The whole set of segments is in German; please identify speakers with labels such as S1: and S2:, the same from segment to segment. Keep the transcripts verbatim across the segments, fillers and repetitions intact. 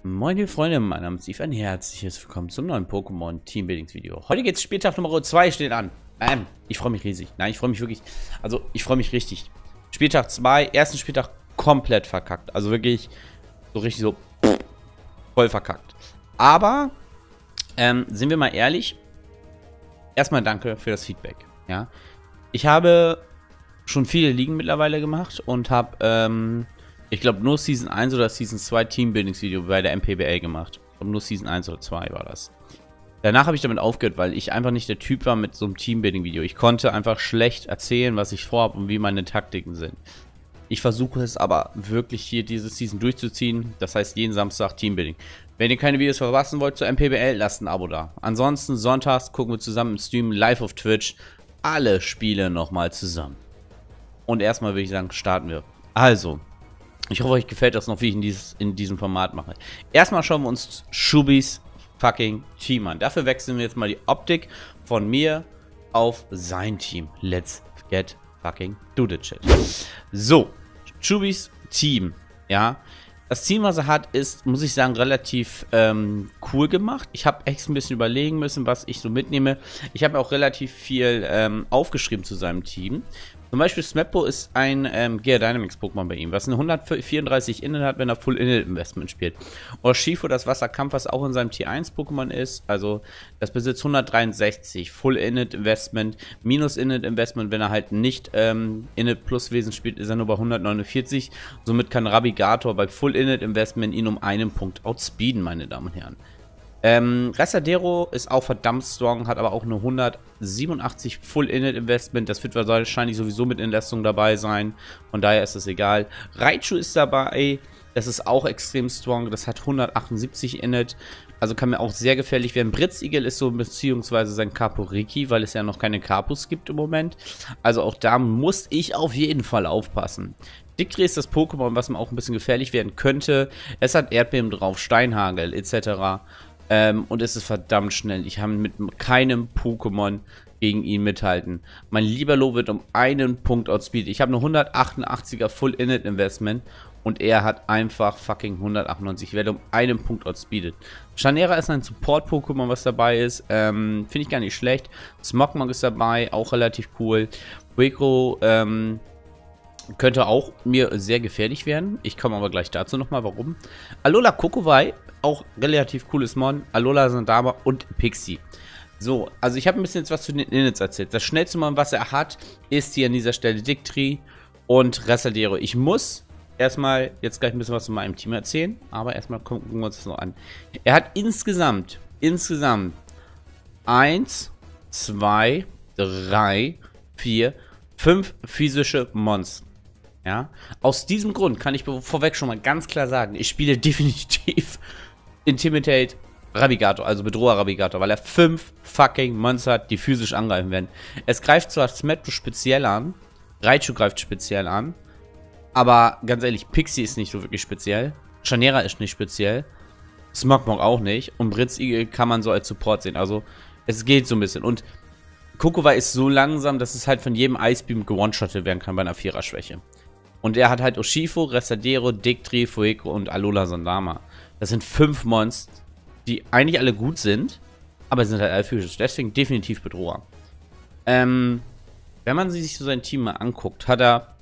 S1: Moin liebe Freunde, mein Name ist Steve, ein herzliches Willkommen zum neuen Pokémon Teambuildings Video. Heute geht's Spieltag Nummer zwei, steht an. Ähm, ich freue mich riesig. Nein, ich freue mich wirklich, also ich freue mich richtig. Spieltag zwei, ersten Spieltag komplett verkackt. Also wirklich so richtig so pff, voll verkackt. Aber, ähm, sind wir mal ehrlich, erstmal danke für das Feedback. Ja, ich habe schon viele Ligen mittlerweile gemacht und habe, ähm, ich glaube, nur Season eins oder Season zwei Teambuildingsvideo bei der M P B L gemacht. Ich glaube, nur Season eins oder zwei war das. Danach habe ich damit aufgehört, weil ich einfach nicht der Typ war mit so einem Teambuilding-Video. Ich konnte einfach schlecht erzählen, was ich vorhabe und wie meine Taktiken sind. Ich versuche es aber wirklich hier diese Season durchzuziehen. Das heißt, jeden Samstag Teambuilding. Wenn ihr keine Videos verpassen wollt zur M P B L, lasst ein Abo da. Ansonsten sonntags gucken wir zusammen im Stream live auf Twitch alle Spiele nochmal zusammen. Und erstmal würde ich sagen, starten wir. Also, ich hoffe, euch gefällt das noch, wie ich in, dieses, in diesem Format mache. Erstmal schauen wir uns Schubis fucking Team an. Dafür wechseln wir jetzt mal die Optik von mir auf sein Team. Let's get fucking do the shit. So, Schubis Team, ja. Das Team, was er hat, ist, muss ich sagen, relativ ähm, cool gemacht. Ich habe echt ein bisschen überlegen müssen, was ich so mitnehme. Ich habe auch relativ viel ähm, aufgeschrieben zu seinem Team. Zum Beispiel Smeppo ist ein ähm, Gear Dynamics Pokémon bei ihm, was eine hundertvierunddreißig Init hat, wenn er Full Init Investment spielt. Oder Shifu, das Wasserkampf, was auch in seinem Tier eins Pokémon ist, also das besitzt hundertdreiundsechzig Full Init Investment, Minus Init Investment, wenn er halt nicht ähm, Init Plus Wesen spielt, ist er nur bei hundertneunundvierzig. Somit kann Rabigator bei Full Init Investment ihn um einen Punkt outspeeden, meine Damen und Herren. Ähm, Ressadero ist auch verdammt strong, hat aber auch eine hundertsiebenundachtzig Full Init Investment. Das wird wahrscheinlich sowieso mit Entlastung dabei sein. Von daher ist es egal. Raichu ist dabei. Das ist auch extrem strong. Das hat hundertachtundsiebzig Init. Also kann mir auch sehr gefährlich werden. Blitzigel ist so beziehungsweise sein Caporiki, weil es ja noch keine Capus gibt im Moment. Also auch da muss ich auf jeden Fall aufpassen. Dictri ist das Pokémon, was mir auch ein bisschen gefährlich werden könnte. Es hat Erdbeben drauf, Steinhagel et cetera. Ähm, und es ist verdammt schnell. Ich kann mit keinem Pokémon gegen ihn mithalten. Mein Liberlo wird um einen Punkt outspeed. Ich habe eine hundertachtundachtziger Full Init Investment und er hat einfach fucking hundertachtundneunzig. Ich werde um einen Punkt outspeedet. Chanera ist ein Support-Pokémon, was dabei ist. Ähm, Finde ich gar nicht schlecht. Smogmog ist dabei, auch relativ cool. Fueco, ähm, könnte auch mir sehr gefährlich werden. Ich komme aber gleich dazu nochmal, warum. Alola Kokowai, auch relativ cooles Mon. Alola Sandama und Pixie. So, also ich habe ein bisschen jetzt was zu den Inits erzählt. Das schnellste Mon, was er hat, ist hier an dieser Stelle Dictri und Ressadero. Ich muss erstmal jetzt gleich ein bisschen was zu meinem Team erzählen, aber erstmal gucken wir uns das noch an. Er hat insgesamt, insgesamt eins, zwei, drei, vier, fünf physische Mons. Ja, aus diesem Grund kann ich vorweg schon mal ganz klar sagen, ich spiele definitiv Intimidate Rabigator, also Bedroher Rabigator, weil er fünf fucking Monster hat, die physisch angreifen werden. Es greift zwar Smeppo speziell an, Raichu greift speziell an, aber ganz ehrlich, Pixie ist nicht so wirklich speziell, Chanera ist nicht speziell, Smogmog auch nicht und Blitzigel kann man so als Support sehen, also es geht so ein bisschen und Kokowai ist so langsam, dass es halt von jedem Icebeam gewone-shottet werden kann bei einer Vierer-Schwäche. Und er hat halt Urshifu, Ressadero, Dictri, Fueco und Alola Sandama. Das sind fünf Monster, die eigentlich alle gut sind, aber sind halt alle physisch. Deswegen definitiv Bedroher. Ähm, wenn man sich so sein Team mal anguckt, hat er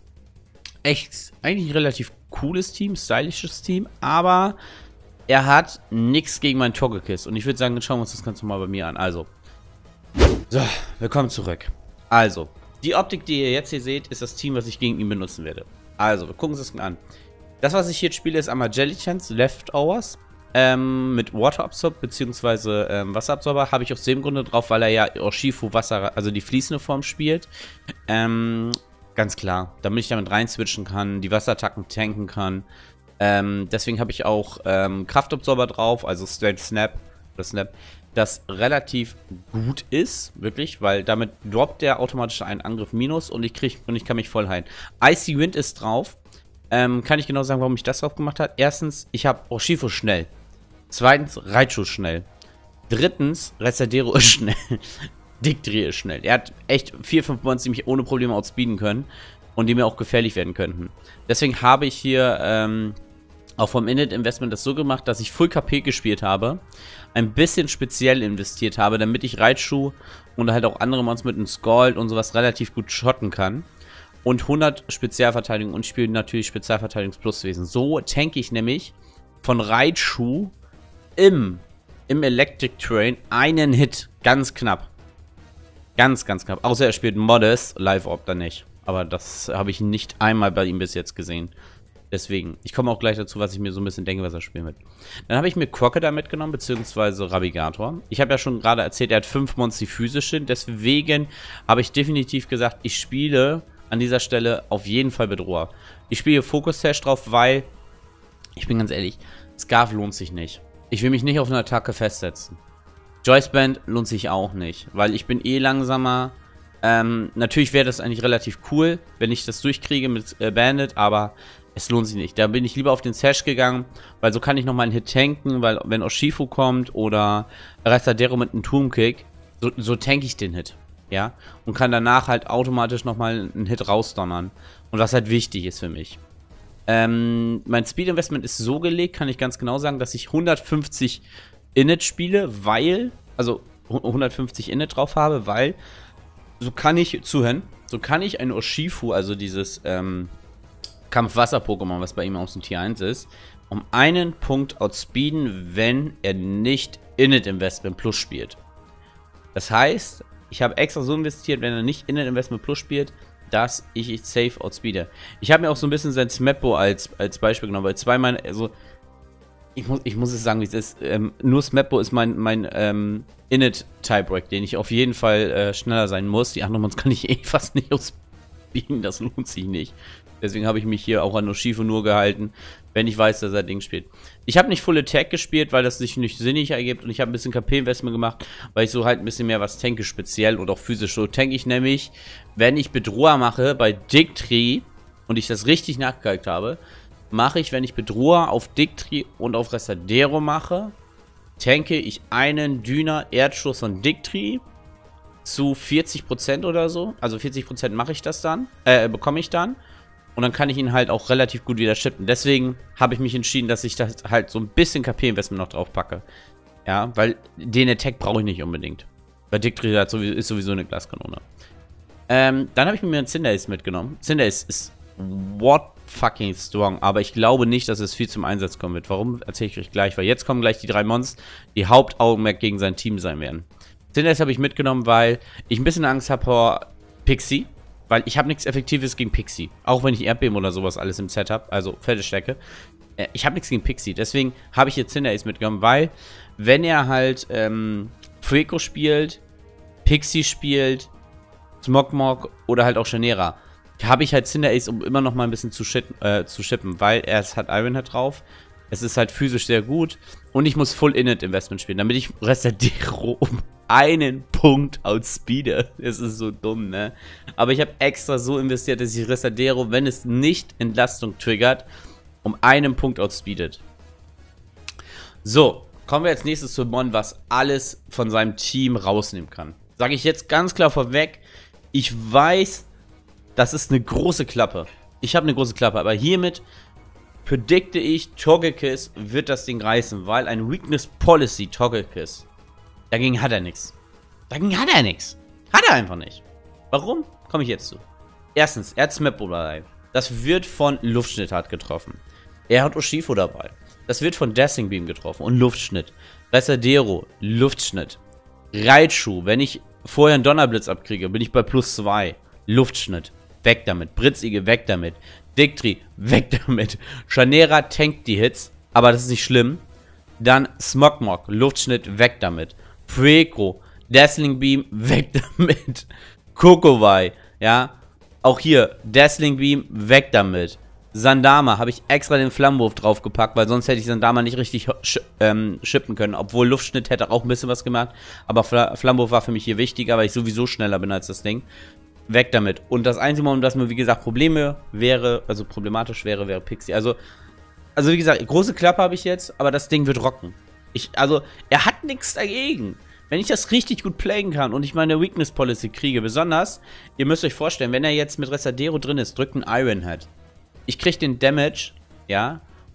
S1: echt eigentlich ein relativ cooles Team, stylisches Team, aber er hat nichts gegen meinen Togekiss. Und ich würde sagen, schauen wir uns das Ganze mal bei mir an. Also, so, willkommen zurück. Also, die Optik, die ihr jetzt hier seht, ist das Team, was ich gegen ihn benutzen werde. Also, wir gucken uns das an. Das, was ich hier spiele, ist einmal Jellychans Leftovers ähm, mit Water Absorb bzw. Ähm, Wasserabsorber. Habe ich aus dem Grunde drauf, weil er ja Urshifu Wasser, also die fließende Form spielt. Ähm, ganz klar, damit ich damit rein switchen kann, die Wasserattacken tanken kann. Ähm, deswegen habe ich auch ähm, Kraftabsorber drauf, also Straight Snap oder Snap, das relativ gut ist, wirklich, weil damit droppt der automatisch einen Angriff minus und ich krieg und ich kann mich voll heilen. Icy Wind ist drauf. Ähm, kann ich genau sagen, warum ich das drauf gemacht habe. Erstens, ich habe Urshifu schnell. Zweitens, Raichu schnell. Drittens, Ressadero ist schnell. Dictri ist schnell. Er hat echt vier, fünf Monster, die mich ohne Probleme outspeeden können und die mir auch gefährlich werden könnten. Deswegen habe ich hier ähm, auch vom Init-Investment das so gemacht, dass ich Full K P gespielt habe, ein bisschen speziell investiert habe, damit ich Raichu und halt auch andere Mons mit einem Scald und sowas relativ gut schotten kann. Und hundert Spezialverteidigung und spiele natürlich Spezialverteidigungs-Pluswesen. So tanke ich nämlich von Raichu im, im Electric Train einen Hit. Ganz knapp. Ganz, ganz knapp. Außer er spielt Modest, Live-Orb dann nicht. Aber das habe ich nicht einmal bei ihm bis jetzt gesehen. Deswegen, ich komme auch gleich dazu, was ich mir so ein bisschen denke, was er spielen wird. Dann habe ich mir Crocodile mitgenommen, beziehungsweise Rabigator. Ich habe ja schon gerade erzählt, er hat fünf Monster, die physisch sind. Deswegen habe ich definitiv gesagt, ich spiele an dieser Stelle auf jeden Fall Bedroher. Ich spiele Focus Sash drauf, weil, ich bin ganz ehrlich, Scarf lohnt sich nicht. Ich will mich nicht auf eine Attacke festsetzen. Joyce Band lohnt sich auch nicht, weil ich bin eh langsamer. Ähm, natürlich wäre das eigentlich relativ cool, wenn ich das durchkriege mit äh, Bandit, aber es lohnt sich nicht. Da bin ich lieber auf den Sash gegangen, weil so kann ich nochmal einen Hit tanken, weil wenn Urshifu kommt oder Restadero mit einem Toolkick, so, so tank ich den Hit. Ja, und kann danach halt automatisch nochmal einen Hit rausdonnern. Und was halt wichtig ist für mich. Ähm, mein Speed Investment ist so gelegt, kann ich ganz genau sagen, dass ich hundertfünfzig Init spiele, weil, also hundertfünfzig Init drauf habe, weil, so kann ich, zuhören, so kann ich ein Urshifu, also dieses ähm, Kampfwasser-Pokémon, was bei ihm aus dem Tier eins ist, um einen Punkt outspeeden, wenn er nicht Init Investment Plus spielt. Das heißt, ich habe extra so investiert, wenn er nicht Init Investment Plus spielt, dass ich ich safe outspeede. Ich habe mir auch so ein bisschen sein Smeppo als, als Beispiel genommen, weil zweimal, also, ich muss, ich muss es sagen, wie es ist, ähm, nur Smeppo ist mein, mein ähm, Init-Tiebreak, den ich auf jeden Fall äh, schneller sein muss. Die anderen Mons kann ich eh fast nicht outspeeden, das lohnt sich nicht. Deswegen habe ich mich hier auch an Urshifu nur gehalten, wenn ich weiß, dass er Ding spielt. Ich habe nicht Full Attack gespielt, weil das sich nicht sinnig ergibt. Und ich habe ein bisschen K P-Investment gemacht, weil ich so halt ein bisschen mehr was tanke, speziell und auch physisch. So tanke ich nämlich, wenn ich Bedroher mache bei Dicktree und ich das richtig nachgekalkt habe, mache ich, wenn ich Bedroher auf Dicktree und auf Restadero mache, tanke ich einen Düner Erdschuss von Dicktree zu vierzig Prozent oder so. Also vierzig Prozent mache ich das dann, äh, bekomme ich dann. Und dann kann ich ihn halt auch relativ gut wieder shippen. Deswegen habe ich mich entschieden, dass ich das halt so ein bisschen K P-Investment noch drauf packe. Ja, weil den Attack brauche ich nicht unbedingt. Weil Dicktree ist sowieso eine Glaskanone. Ähm, dann habe ich mir einen Cinderace mitgenommen. Cinderace ist what fucking strong. Aber ich glaube nicht, dass es viel zum Einsatz kommen wird. Warum, erzähle ich euch gleich. Weil jetzt kommen gleich die drei Mons, die Hauptaugenmerk gegen sein Team sein werden. Cinderace habe ich mitgenommen, weil ich ein bisschen Angst habe vor Pixie. Weil ich habe nichts Effektives gegen Pixie. Auch wenn ich Erdbeben oder sowas alles im Set habe. Also Feldstärke. Äh, ich habe nichts gegen Pixie. Deswegen habe ich jetzt Cinderace mitgenommen. Weil, wenn er halt ähm, Fueco spielt, Pixie spielt, Smogmog oder halt auch Chanera, habe ich halt Cinderace, um immer noch mal ein bisschen zu, äh, zu shippen. Weil er es hat Ironhead drauf. Es ist halt physisch sehr gut. Und ich muss Full Init Investment spielen, damit ich Restadero um einen Punkt outspeede. Das ist so dumm, ne? Aber ich habe extra so investiert, dass ich Restadero, wenn es nicht Entlastung triggert, um einen Punkt outspeedet. So, kommen wir als nächstes zu Mon, was alles von seinem Team rausnehmen kann. Sage ich jetzt ganz klar vorweg, ich weiß, das ist eine große Klappe. Ich habe eine große Klappe, aber hiermit predikte ich, Togekiss wird das Ding reißen, weil ein Weakness Policy Togekiss, dagegen hat er nichts. Dagegen hat er nichts. Hat er einfach nicht. Warum? Komme ich jetzt zu. Erstens, er hat Smeppo dabei. Das wird von Luftschnitt hart getroffen. Er hat Urshifu dabei. Das wird von Dazzling Beam getroffen und Luftschnitt. Restadero, Luftschnitt. Raichu, wenn ich vorher einen Donnerblitz abkriege, bin ich bei plus zwei. Luftschnitt, weg damit. Britzige, weg damit. Dicktree, weg damit. Chanera tankt die Hits, aber das ist nicht schlimm. Dann Smogmog, Luftschnitt, weg damit. Fueco, Dazzling Beam, weg damit. Kokowai, ja. Auch hier, Dazzling Beam, weg damit. Sandama, habe ich extra den Flammenwurf draufgepackt, weil sonst hätte ich Sandama nicht richtig sch ähm, shippen können. Obwohl Luftschnitt hätte auch ein bisschen was gemacht. Aber Fl Flammenwurf war für mich hier wichtiger, weil ich sowieso schneller bin als das Ding. Weg damit. Und das einzige Mal, um das mir, wie gesagt, Probleme wäre, also problematisch wäre, wäre Pixie. Also, also wie gesagt, große Klappe habe ich jetzt, aber das Ding wird rocken. Ich, also, er hat nichts dagegen. Wenn ich das richtig gut playen kann und ich meine Weakness Policy kriege, besonders, ihr müsst euch vorstellen, wenn er jetzt mit Restadero drin ist, drückt ein Ironhead. Ich kriege den Damage, ja,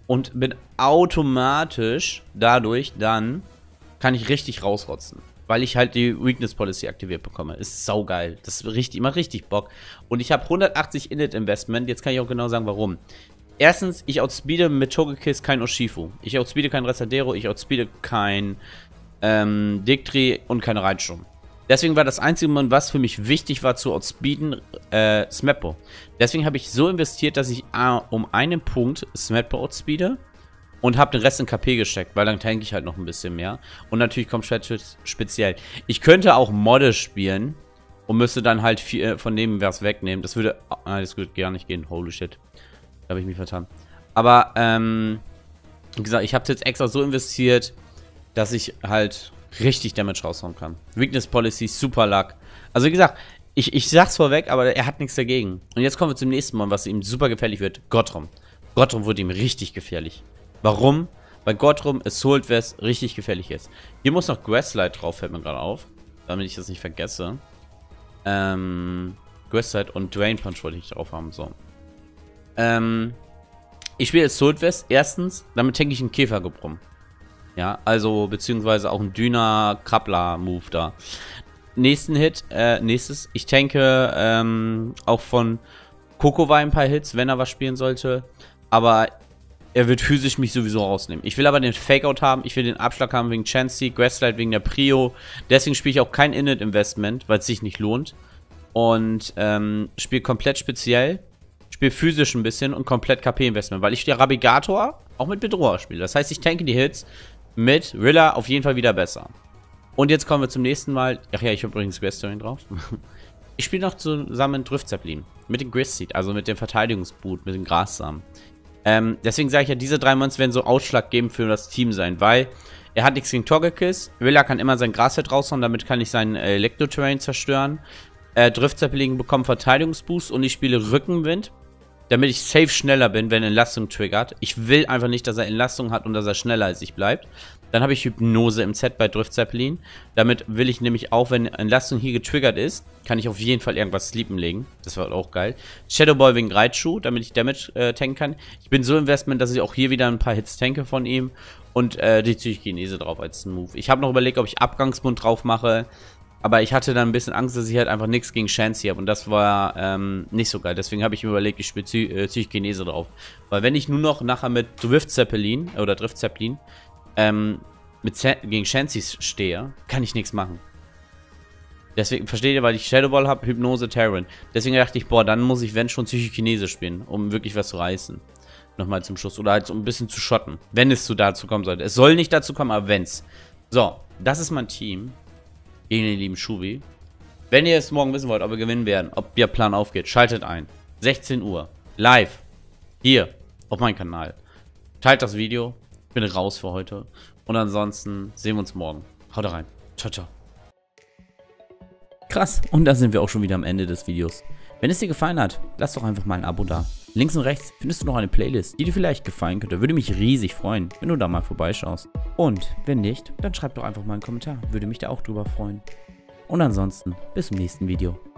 S1: und bin automatisch dadurch dann, kann ich richtig rausrotzen. Weil ich halt die Weakness Policy aktiviert bekomme. Ist saugeil. Das ist richtig, macht richtig Bock. Und ich habe hundertachtzig Init Investment. Jetzt kann ich auch genau sagen, warum. Erstens, ich outspeede mit Togekiss kein Urshifu. Ich outspeede kein Resadero. Ich outspeede kein ähm, Dictri und kein Reitsturm. Deswegen war das einzige, was für mich wichtig war zu outspeeden, äh, Smeppo. Deswegen habe ich so investiert, dass ich äh, um einen Punkt Smeppo outspeede. Und habe den Rest in K P gesteckt, weil dann tanke ich halt noch ein bisschen mehr. Und natürlich kommt speziell. Ich könnte auch Modde spielen und müsste dann halt viel von dem was wegnehmen. Das würde, ah, das würde gar nicht gehen. Holy shit. Da habe ich mich vertan. Aber, ähm, wie gesagt, ich habe es jetzt extra so investiert, dass ich halt richtig Damage raushauen kann. Weakness Policy, Super Luck. Also wie gesagt, ich, ich sag's vorweg, aber er hat nichts dagegen. Und jetzt kommen wir zum nächsten Mal, was ihm super gefährlich wird. Gottrom. Gottrom wurde ihm richtig gefährlich. Warum? Weil Gottrom Assault Vest richtig gefährlich ist. Hier muss noch Grasslight drauf, fällt mir gerade auf. Damit ich das nicht vergesse. Ähm, Grasslight und Drain Punch wollte ich drauf haben. So. Ähm, ich spiele Assault Vest. Erstens, damit tanke ich einen Käfergebrumm. Ja, also, beziehungsweise auch ein Düner-Krabbler-Move da. Nächsten Hit, äh, nächstes. Ich tanke ähm, auch von Kokowai ein paar Hits, wenn er was spielen sollte. Aber er wird physisch mich sowieso rausnehmen. Ich will aber den Fakeout haben. Ich will den Abschlag haben wegen Chansey, Grasslight wegen der Prio. Deswegen spiele ich auch kein Init-Investment, weil es sich nicht lohnt. Und ähm, spiele komplett speziell. Spiele physisch ein bisschen und komplett K P-Investment, weil ich der Rabigator auch mit Bedroher spiele. Das heißt, ich tanke die Hits mit Rilla auf jeden Fall wieder besser. Und jetzt kommen wir zum nächsten Mal. Ach ja, ich habe übrigens Grasslight drauf. Ich spiele noch zusammen Driftzeppelin. Mit dem Grisseed, also mit dem Verteidigungsboot, mit dem Grassamen. Ähm, deswegen sage ich ja, diese drei Monster werden so ausschlaggebend für das Team sein, weil er hat nichts gegen Togekiss. Rilla kann immer sein Grasset raushauen, damit kann ich seinen äh, Elektro-Terrain zerstören. Äh, Driftzeppelin bekommt Verteidigungsboost und ich spiele Rückenwind, damit ich safe schneller bin, wenn Entlastung triggert. Ich will einfach nicht, dass er Entlastung hat und dass er schneller als ich bleibt. Dann habe ich Hypnose im Set bei Driftzeppelin. Damit will ich nämlich auch, wenn Entlastung hier getriggert ist, kann ich auf jeden Fall irgendwas sleepen legen. Das war auch geil. Shadowball wegen Reitschuh, damit ich Damage äh, tanken kann. Ich bin so Investment, dass ich auch hier wieder ein paar Hits tanke von ihm. Und äh, die Psychokinese drauf als Move. Ich habe noch überlegt, ob ich Abgangsmund drauf mache. Aber ich hatte dann ein bisschen Angst, dass ich halt einfach nichts gegen Chansey habe. Und das war ähm, nicht so geil. Deswegen habe ich mir überlegt, ich spiele Psy äh, Psychokinese drauf. Weil wenn ich nur noch nachher mit Driftzeppelin oder Driftzeppelin ähm, mit Z gegen Chansey stehe, kann ich nichts machen. Deswegen, versteht ihr, weil ich Shadowball habe, Hypnose, Terran. Deswegen dachte ich, boah, dann muss ich, wenn schon, Psychokinese spielen, um wirklich was zu reißen. Nochmal zum Schluss. Oder halt so ein bisschen zu schotten. Wenn es so dazu kommen sollte. Es soll nicht dazu kommen, aber wenn's. So, das ist mein Team. Gegen den lieben Schubi. Wenn ihr es morgen wissen wollt, ob wir gewinnen werden, ob ihr Plan aufgeht, schaltet ein. sechzehn Uhr. Live. Hier. Auf meinem Kanal. Teilt das Video. Ich bin raus für heute. Und ansonsten sehen wir uns morgen. Haut rein. Ciao, ciao. Krass. Und da sind wir auch schon wieder am Ende des Videos. Wenn es dir gefallen hat, lass doch einfach mal ein Abo da. Links und rechts findest du noch eine Playlist, die dir vielleicht gefallen könnte. Würde mich riesig freuen, wenn du da mal vorbeischaust. Und wenn nicht, dann schreib doch einfach mal einen Kommentar. Würde mich da auch drüber freuen. Und ansonsten, bis zum nächsten Video.